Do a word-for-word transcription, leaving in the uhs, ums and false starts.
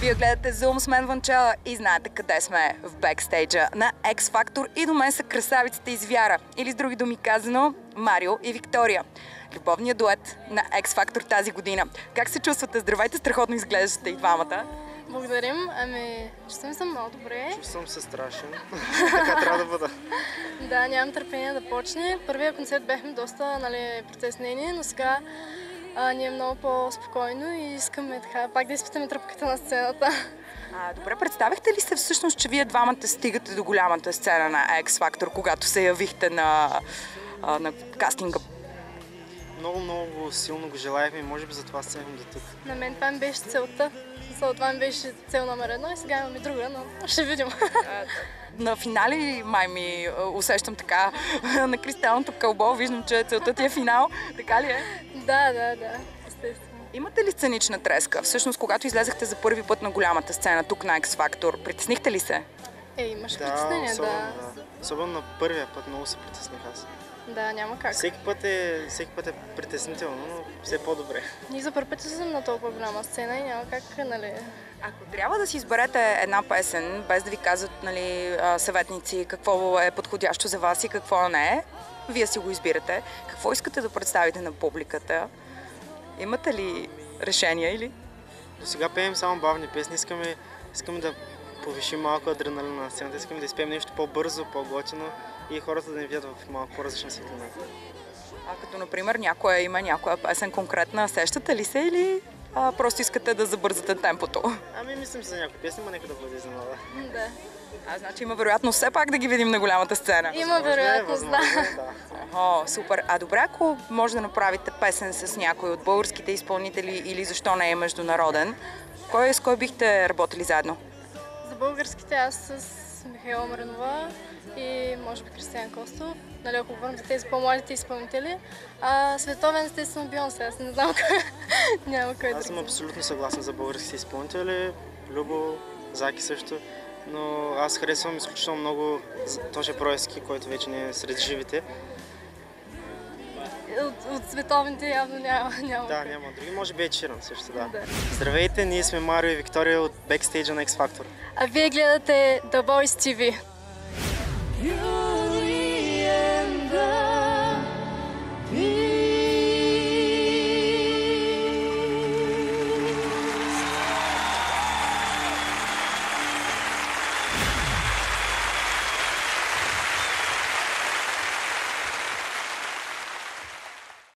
Вие гледате Zoom с мен Ванчела и знаете къде сме в бекстейджа на X Factor и до мен са красавиците из Вяра, или с други думи казано Марио и Виктория. Любовният дует на X Factor тази година. Как се чувствате? Здравейте, страхотно изглеждате и двамата. Благодарим. Ами, чувствам се много добре. Чувствам се страшен. Така трябва да бъда. Да, нямам търпение да почне. Първия концерт бяхме доста, нали, притеснени, но сега а, ни е много по-спокойно и искаме така пак да изпитаме тръпката на сцената. А, добре, представихте ли се всъщност, че вие двамата стигате до голямата сцена на X Factor, когато се явихте на, а, на кастинга? Много, много силно го желаехме и може би затова стигнахме до тук. На мен това ми беше целта. За това ми беше цел номер едно и сега имаме друга, но ще видим. На финали май ми усещам така на кристалното кълбо, виждам, че целта ти е финал, така ли е? Да, да, да, естествено. Имате ли сценична треска? Всъщност, когато излезахте за първи път на голямата сцена тук на X Factor, притеснихте ли се? Е, имаш Да, притеснение, особено, да. да. Особено на първия път много се притесних аз. Да, няма как. Всеки път е, всеки път е притеснително, но все по-добре. Ние за първи път съм на толкова голяма сцена и няма как, нали... Ако трябва да си изберете една песен, без да ви казват, нали, съветници какво е подходящо за вас и какво не е, вие си го избирате. Какво искате да представите на публиката? Имате ли решения или? До сега пеем само бавни песни, искаме, искаме да повишим малко адреналина на сцената, искаме да изпеем нещо по-бързо, по-готино и хората да ни видят в малко по-различна светлина. А като, например, някоя има някоя песен конкретна, сещате ли се или а, просто искате да забързате темпото? Ами мислим за някои песни, но нека да бъде изненада. Да. А, значи има вероятност все пак да ги видим на голямата сцена. Има вероятност, да. да. О, супер. А добре, ако може да направите песен с някой от българските изпълнители или защо не е международен, кой с кой бихте работили заедно? За българските аз с Михаела Маринова и може би Кристиян Костов. Нали, ако говорим за тези по-младите изпълнители. А световен естествено Бионсе, аз не знам кой. Няма кой друг. Аз съм абсолютно съгласен за българските изпълнители. Любо, Заки също. Но аз харесвам изключително много Тоше Проески, който вече не е сред живите. От, от световните явно няма. няма Да, кой. няма други. Може би е Ширан също, да. Да. Здравейте, ние сме Марио и Виктория от бекстейджа на X Factor. А вие гледате The Voice ти ви.